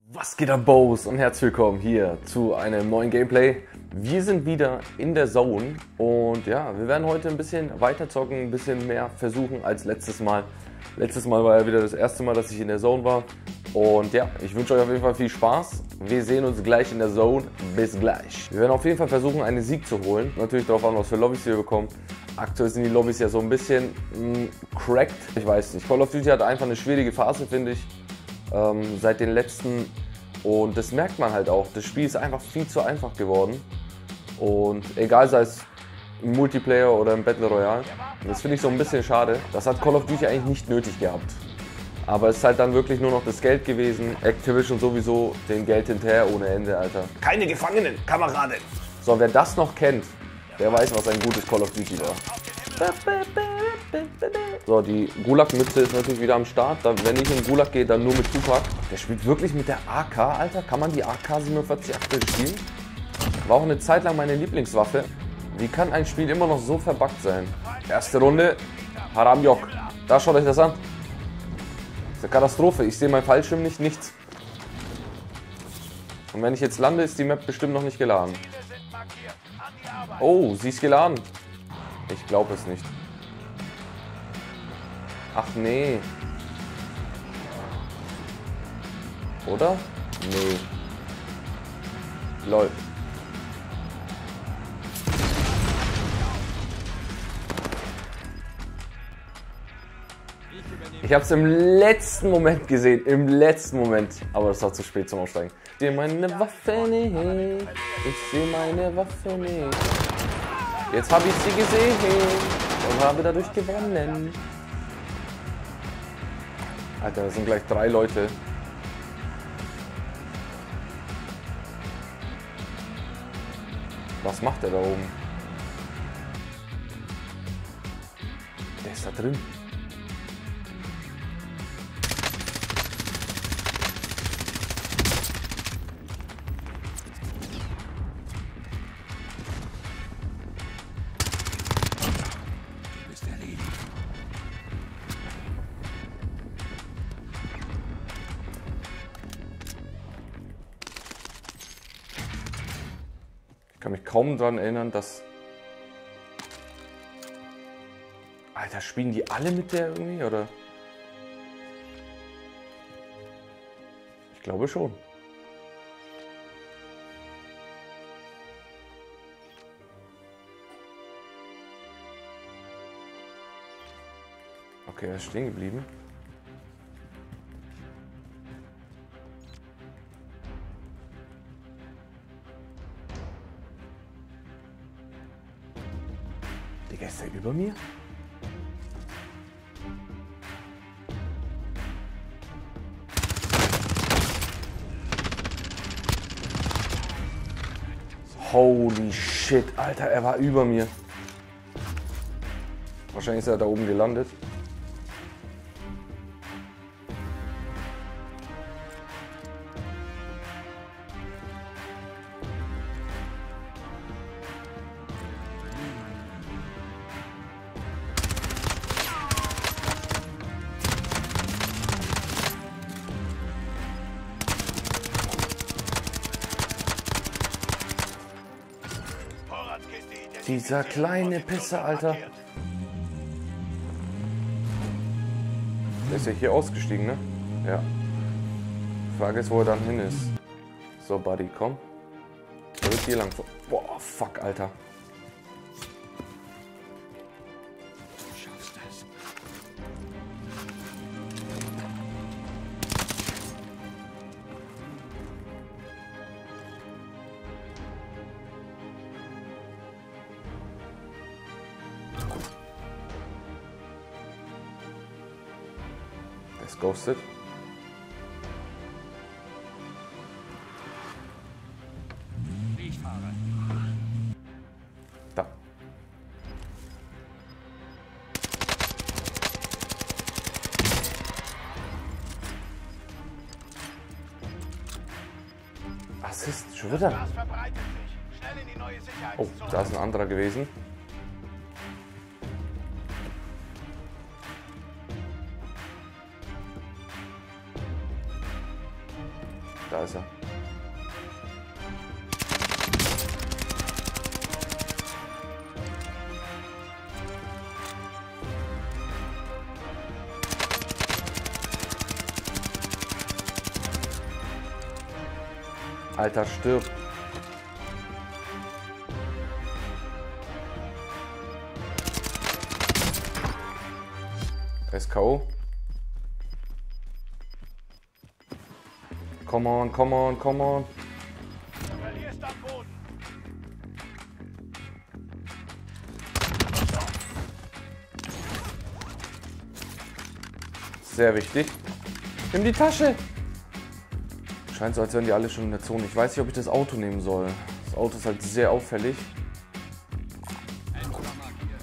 Was geht ab, Bows, und herzlich willkommen hier zu einem neuen Gameplay. Wir sind wieder in der Zone und ja, wir werden heute ein bisschen weiter zocken, ein bisschen mehr versuchen als letztes Mal. Letztes Mal war ja wieder das erste Mal, dass ich in der Zone war. Und ja, ich wünsche euch auf jeden Fall viel Spaß. Wir sehen uns gleich in der Zone. Bis gleich. Wir werden auf jeden Fall versuchen, einen Sieg zu holen. Natürlich darauf an, was für Lobbys wir bekommen. Aktuell sind die Lobbys ja so ein bisschen cracked. Ich weiß nicht. Call of Duty hat einfach eine schwierige Phase, finde ich. Seit den letzten, und das merkt man halt auch, das Spiel ist einfach viel zu einfach geworden und egal, sei es im Multiplayer oder im Battle Royale, das finde ich so ein bisschen schade. Das hat Call of Duty eigentlich nicht nötig gehabt, aber es ist halt dann wirklich nur noch das Geld gewesen, Activision sowieso den Geld hinterher ohne Ende, Alter. Keine Gefangenen, Kameraden! So, wer das noch kennt, der weiß, was ein gutes Call of Duty war. So, die Gulag-Mütze ist natürlich wieder am Start. Wenn ich in Gulag gehe, dann nur mit Tupac. Der spielt wirklich mit der AK, Alter. Kann man die AK 47 aktuell spielen? War auch eine Zeit lang meine Lieblingswaffe. Wie kann ein Spiel immer noch so verbuggt sein? Erste Runde, Haram Yok. Da, schaut euch das an. Das ist eine Katastrophe. Ich sehe mein Fallschirm nicht, nichts. Und wenn ich jetzt lande, ist die Map bestimmt noch nicht geladen. Oh, sie ist geladen. Ich glaube es nicht. Ach nee. Oder? Nee. Lol. Ich habe es im letzten Moment gesehen. Im letzten Moment. Aber es war zu spät zum Aussteigen. Ich sehe meine Waffe nicht. Ich sehe meine Waffe nicht. Jetzt habe ich sie gesehen und habe dadurch gewonnen. Alter, das sind gleich 3 Leute. Was macht er da oben? Der ist da drin. Ich kann mich kaum daran erinnern, dass... Alter, spielen die alle mit der irgendwie, oder? Ich glaube schon. Okay, er ist stehen geblieben. Digga, ist der über mir? Holy shit, Alter, er war über mir. Wahrscheinlich ist er da oben gelandet. Dieser kleine Pisser, Alter. Der ist ja hier ausgestiegen, ne? Ja. Die Frage ist, wo er dann hin ist. So, Buddy, komm. Er wird hier lang. Boah, fuck, Alter. Du schaffst das. Ist ghosted. Ich fahre. Da. Assist, schon wieder. Oh, da ist ein anderer gewesen. Da ist er. Alter, stirb. Er ist K.O. Come on, come on, come on. Du verlierst am Boden. Sehr wichtig. Nimm die Tasche. Scheint so, als wären die alle schon in der Zone. Ich weiß nicht, ob ich das Auto nehmen soll. Das Auto ist halt sehr auffällig. Fenster markiert.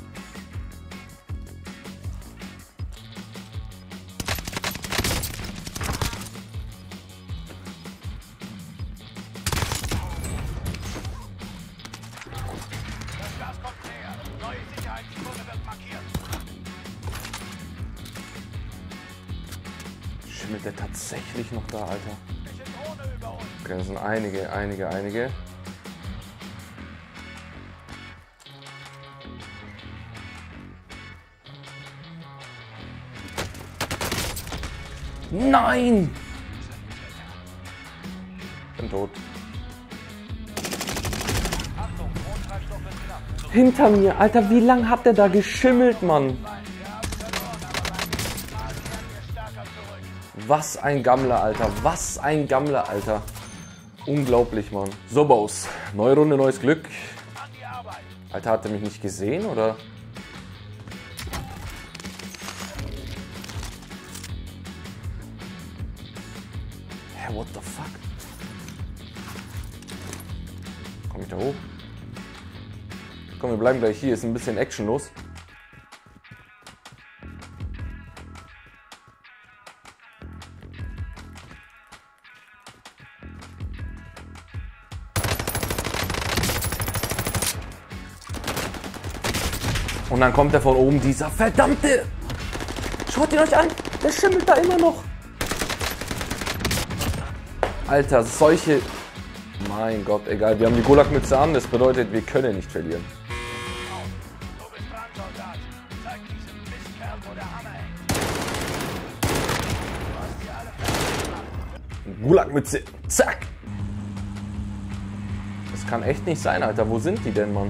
Das Gas kommt näher. Neue Sicherheitszone wird markiert. Schimmelt der tatsächlich noch da, Alter? Welche Drohne über uns? Okay, das sind einige. Nein! Bin tot. Achtung, Mondtreibstoff wird knapp. Hinter mir, Alter, wie lang hat der da geschimmelt, Mann? Wir haben verloren, aber beim nächsten Mal kehren wir stärker zurück. Was ein Gammler, Alter. Was ein Gammler, Alter. Unglaublich, Mann. So, Boss. Neue Runde, neues Glück. An die Arbeit. Alter, hat er mich nicht gesehen, oder? Hä, what the fuck? Komm ich da hoch? Komm, wir bleiben gleich hier. Ist ein bisschen Action los. Und dann kommt er von oben, dieser verdammte... Schaut ihn euch an, der schimmelt da immer noch. Alter, solche... Mein Gott, egal, wir haben die Gulag-Mütze an, das bedeutet, wir können nicht verlieren. Du bist dran, Soldat. Zeig diesem Mistkerl, wo der Hammer hängt. Du hast sie alle fertig gemacht. Gulag-Mütze, zack. Das kann echt nicht sein, Alter, wo sind die denn, Mann?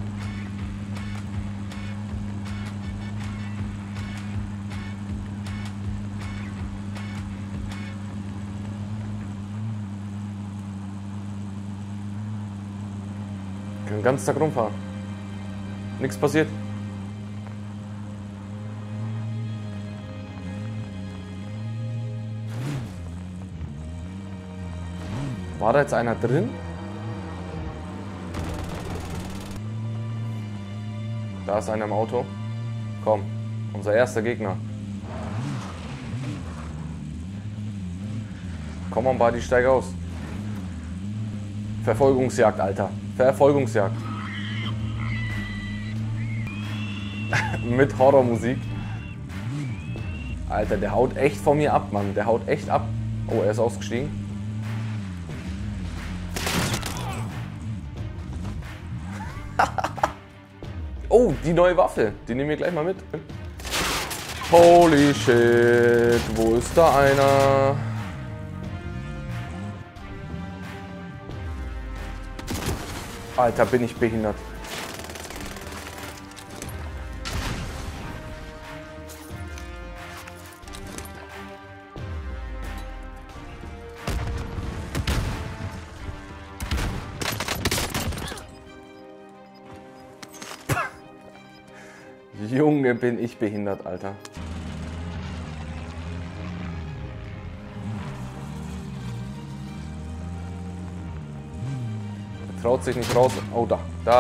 Wir können den ganzen Tag rumfahren. Nichts passiert. War da jetzt einer drin? Da ist einer im Auto. Komm, unser erster Gegner. Komm on, Buddy, steig aus. Verfolgungsjagd, Alter. Verfolgungsjagd. Mit Horrormusik. Alter, der haut echt von mir ab, Mann. Der haut echt ab. Oh, er ist ausgestiegen. Oh, die neue Waffe. Die nehmen wir gleich mal mit. Holy shit. Wo ist da einer? Alter, bin ich behindert. Junge, bin ich behindert, Alter. Er traut sich nicht raus. Oh, da. Da.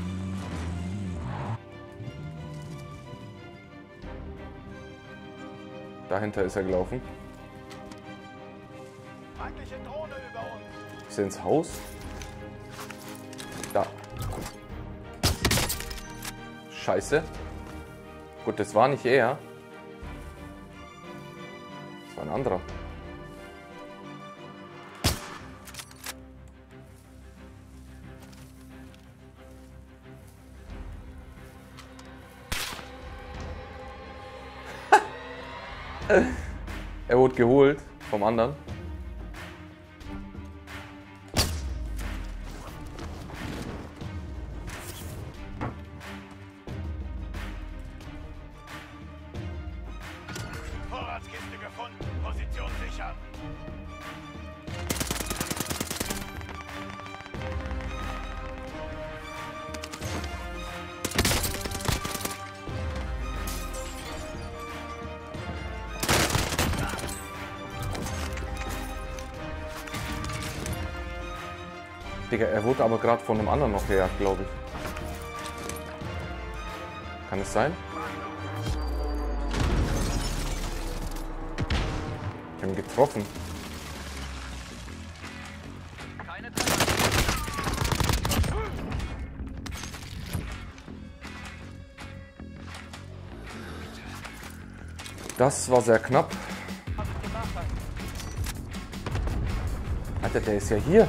Dahinter ist er gelaufen. Feindliche Drohne über uns. Ist er ins Haus? Da. Scheiße. Gut, das war nicht er. Das war ein anderer. Er wurde geholt vom anderen. Vorratskiste gefunden. Position sichern. Digga, er wurde aber gerade von einem anderen noch gejagt, glaube ich. Kann es sein? Ich habe ihn getroffen. Das war sehr knapp. Alter, der ist ja hier.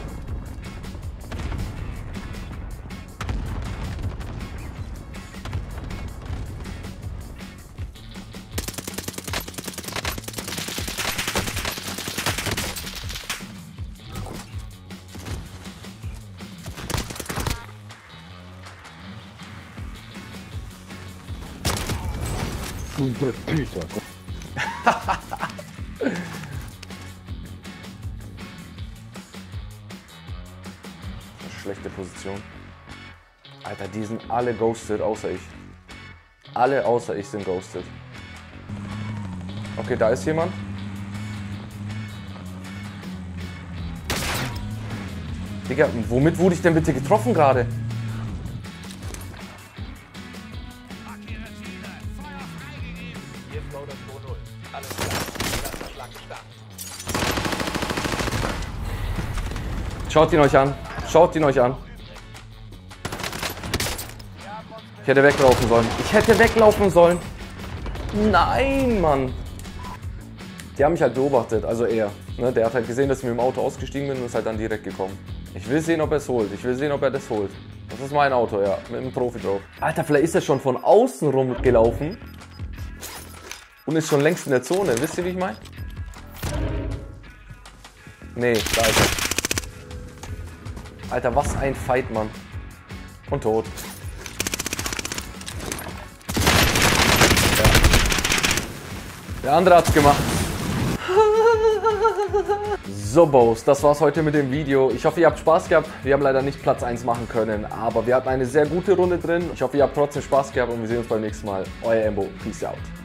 Schlechte Position. Alter, die sind alle ghosted, außer ich. Alle außer ich sind ghosted. Okay, da ist jemand. Digga, womit wurde ich denn bitte getroffen gerade? Schaut ihn euch an. Schaut ihn euch an. Ich hätte weglaufen sollen. Ich hätte weglaufen sollen. Nein, Mann. Die haben mich halt beobachtet, also er. Ne, der hat halt gesehen, dass ich mit dem Auto ausgestiegen bin und ist halt dann direkt gekommen. Ich will sehen, ob er es holt. Ich will sehen, ob er das holt. Das ist mein Auto, ja. Mit einem Profi drauf. Alter, vielleicht ist er schon von außen rumgelaufen. Und ist schon längst in der Zone. Wisst ihr, wie ich meine? Nee, da ist er. Alter, was ein Fight, Mann. Und tot. Ja. Der andere hat's gemacht. So, Bows, das war's heute mit dem Video. Ich hoffe, ihr habt Spaß gehabt. Wir haben leider nicht Platz 1 machen können, aber wir hatten eine sehr gute Runde drin. Ich hoffe, ihr habt trotzdem Spaß gehabt und wir sehen uns beim nächsten Mal. Euer Embo. Peace out.